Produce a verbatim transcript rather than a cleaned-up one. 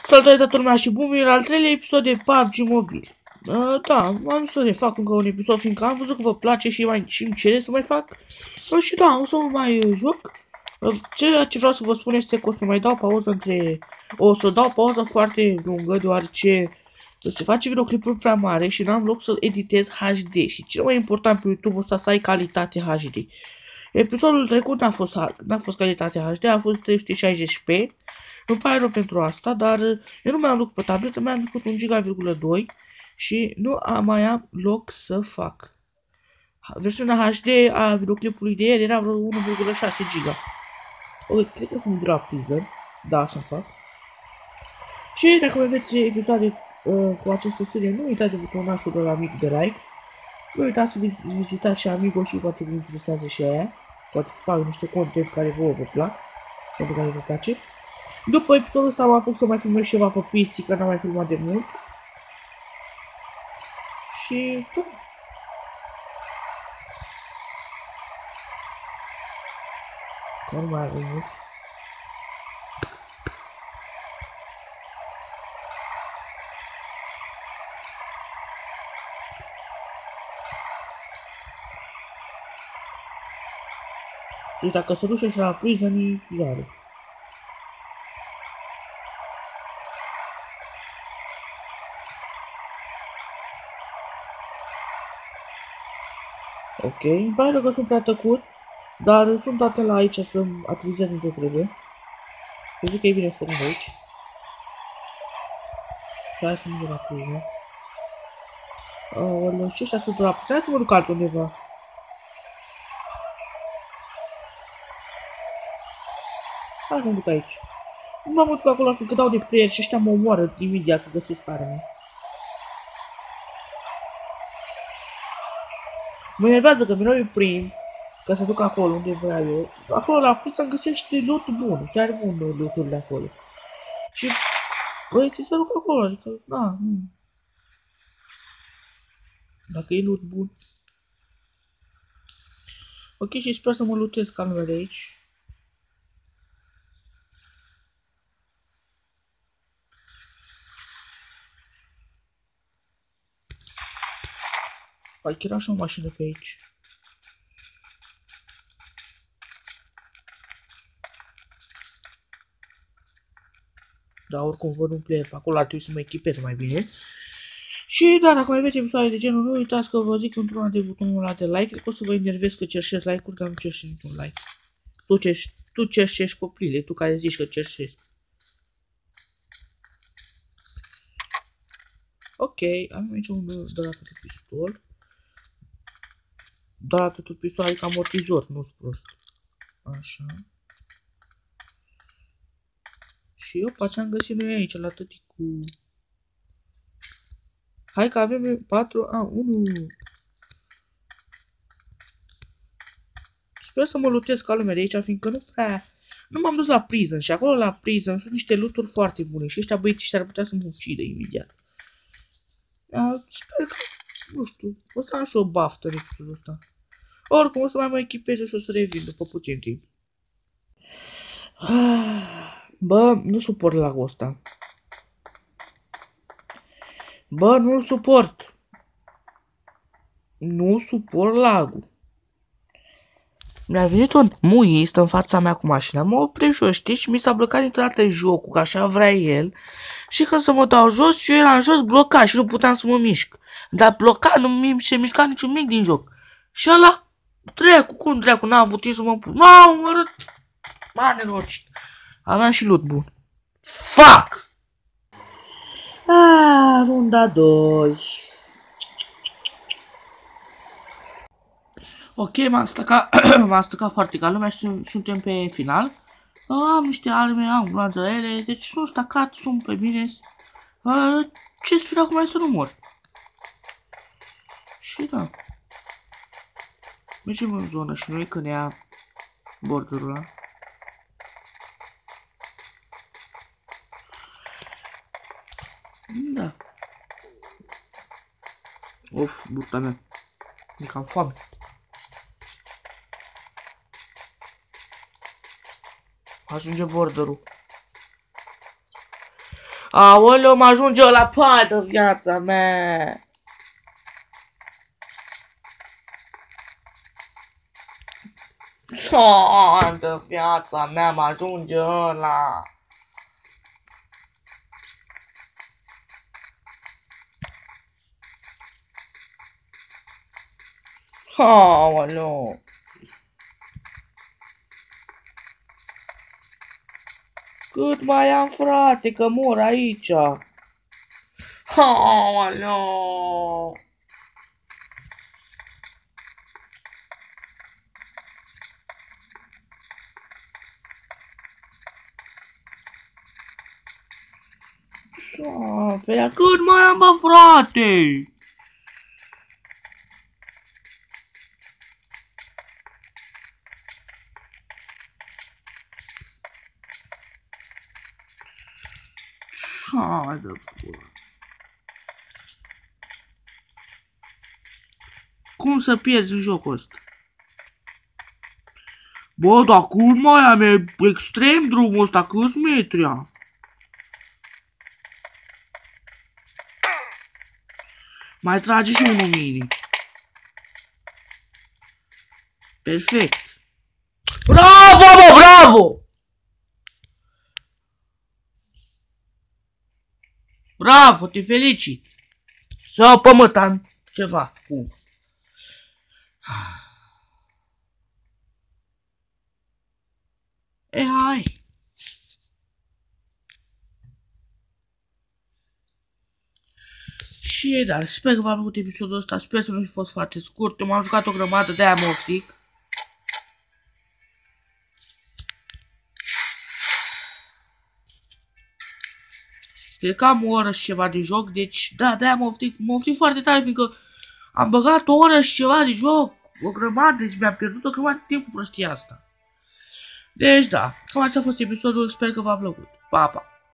Salutare toată lumea și bun venit la al treilea episod de P U B G Mobile. Uh, da, am zis să ne fac încă un episod, fiindcă am văzut că vă place și mai și îmi cere să mai fac. Uh, și da, o să mă mai uh, joc. Uh, ceea ce vreau să vă spun este că o să mai dau pauză între... O să dau pauză foarte lungă, deoarece se face videoclipul prea mare și n-am loc să-l editez H D. Și cel mai important pe YouTube ăsta să ai calitate H D. Episodul trecut n-a fost, n-a fost calitate H D, a fost trei sute șaizeci p. Îmi pare rău pentru asta, dar eu nu mai am loc pe tabletă, mi-am făcut un giga virgulă doi și nu am mai am loc să fac. Versiunea H D a videoclipului de ieri era vreo unu virgulă șase giga. Ok, cred că sunt la Prison, da, așa fac. Și dacă mai veți episoade uh, cu această serie, nu uitați de butonașul ăla mic de like. Nu uitați să vizitați și Amigo și poate vă interesează și aia. Poate fac niște content care vouă vă plac, pentru care vă place. După episodul ăsta am apuc să mai filmez ceva pe P C, că n-am mai filmat de mult. Și... Da. Că nu mai avem mult. Deci dacă se duce și la Prison, e jare. Ok, îmi pare că sunt prea tăcut, dar sunt atent la aici să-mi aterizez unde trebuie. Eu zic că e bine să rămân aici. Și hai să mergem la Prison. Aoleu, și ăștia sunt la Prison, hai să mă duc altundeva. Hai să mă duc aici. Nu mă duc acolo că dau de player și ăștia mă omoară imediat că găsesc arme. Mă enervează că mereu îi prind ca să duc acolo unde vreau eu. Acolo la Prison găsești loot bun, chiar bun loot-urile acolo. Și băi, ți să duc acolo, adică, da, nu. Dacă e loot bun. Ok, și sper să mă lootez ca lumea de aici. Hai, chiar așa o mașină pe aici. Da, oricum văd un player pe acolo, ar trebui să mă echipez mai bine. Și da, dacă mai aveți episoade de genul, nu uitați că vă zic într-una de butonul ăla de like. Cred că o să vă enervez că cerșesc like-uri, dar nu cerșesc niciun like. Tu, cerș, tu cerșești copile, tu care zici că cerșești. Ok, am aici un doar atât pistol. Doar atât pistol, adică amortizor, nu-s prost. Așa. Și eu pe ce am găsit noi aici, la tăti cu... Hai că avem patru, a, unu. Sper să mă lutez ca lumea de aici, fiindcă nu prea... Nu m-am dus la Prison și acolo la Prison sunt niște loot-uri foarte bune și ăștia băieții ăștia ar putea să mă ucidă imediat. A, sper că, nu știu, o să am și o baftă în episodul ăsta. Oricum o să mai mă echipez și o să revin după puțin timp. Bă, nu suport lagul ăsta. Bă, nu suport. Nu suport lagul. Mi-a venit un muist în fața mea cu mașina, m-a oprit jos, știi, și mi s-a blocat dintr-o dată jocul, că așa vrea el. Și când să mă dau jos, și eu eram jos blocat și nu puteam să mă mișc. Dar blocat, nu mi se mișca niciun mic din joc. Și ăla, dracu, cum dracu, n-a avut timp să mă pun. M-au omorât. M-a nenorocit. Aveam și loot bun. Fuck! Ah, runda doi. Ok, m-am stăcat, m-am stăcat foarte ca lumea și suntem pe final. Am niște arme, am glanțele, deci sunt stacat, sunt pe bine. Ce sper acum e să nu mor. Și da. Mergem în zonă și noi că ne ia borderul ăla. Da. Of, burta mea. E cam foame. Ajunge borderul. Aoleu, mă ajunge la pai de viața mea. Pai de viața mea, mă ajunge ăla. Aoleu. Cât mai am, frate, că mor aici. Aoleu. Sofelea, cât mai am, bă, frate? Hai de pula. Cum să pierzi în jocul ăsta? Bă, dar cum mai am? E extrem drumul ăsta, câți metri am? Mai trage și unul mini. Perfect. Bravo, bă, bravo! Bravo, te felicit. Sau pământan ceva, cum? E, hai. Și dar sper că v-a plăcut episodul ăsta, sper să nu fi fost foarte scurt. Eu m-am jucat o grămadă, de-aia mă oftic. Cred că am o oră și ceva de joc, deci da, de-aia mă oftic, mă oftic foarte tare, fiindcă am băgat o oră și ceva de joc, o grămadă, deci mi-am pierdut o grămadă de timp cu prostia asta. Deci da, cam asta a fost episodul, sper că v-a plăcut. Pa, pa!